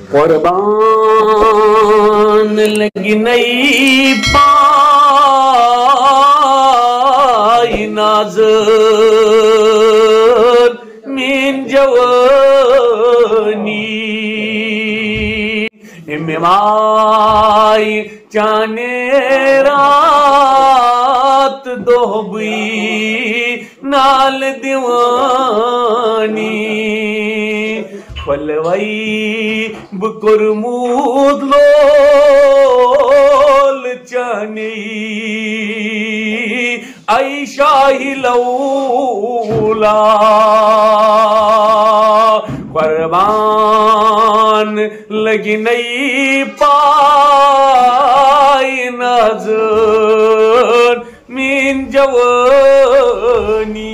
कुर्बान लगी नहीं पाई नाज़र मीन जवानी इमाई चाने रात दोहबी नाल दीवानी फलवई बुकुरमूद लोल चानी आई शाही लौला कुर्बान लगी नहीं पाई नजर मीन जवानी